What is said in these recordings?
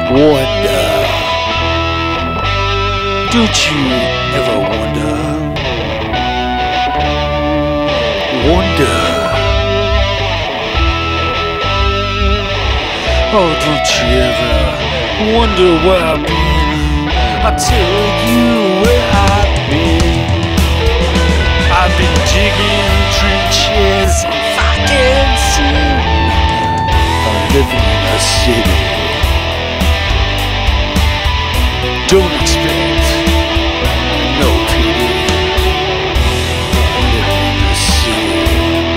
Wonder. Don't you ever wonder? Wonder. Oh, don't you ever wonder where I've been? I'll tell you where I've been. I've been digging trenches and fucking sin. I'm living in a city. Don't expect no pity. I'm living in a city.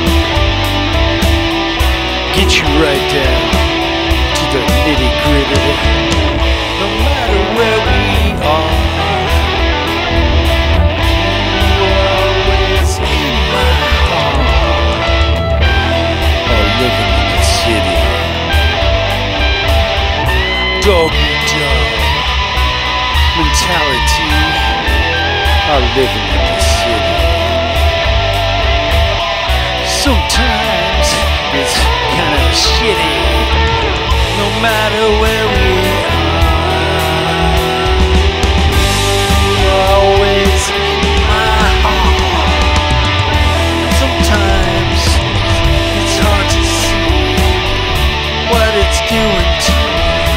Get you right down to the nitty gritty. No matter where we are, you're always in my heart. I'm living in the city. Dog eat dog mentality. I'm living in the city. Sometimes it's kind of shitty. No matter where we are, you're always in my heart. Sometimes it's hard to see what it's doing to me.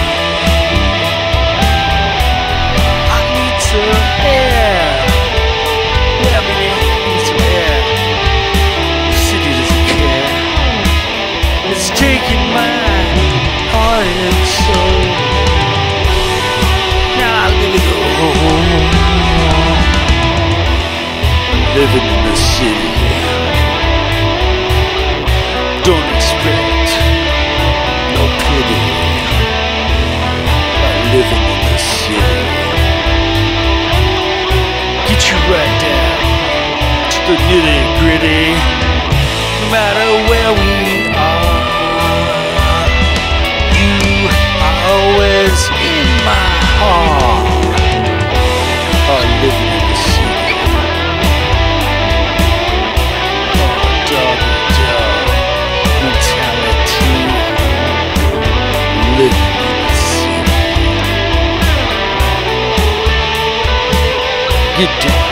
I need some air. Yeah, baby, I need some air. The city doesn't care. It's taking my heart and soul. Now I live in the home. I'm living in the city. Don't expect no pity. I'm living in the city. Get you right down to the nitty gritty. No matter where we are, you are always in my heart. I'm living in the city. Oh, dog mentality. Living in the city. Get down.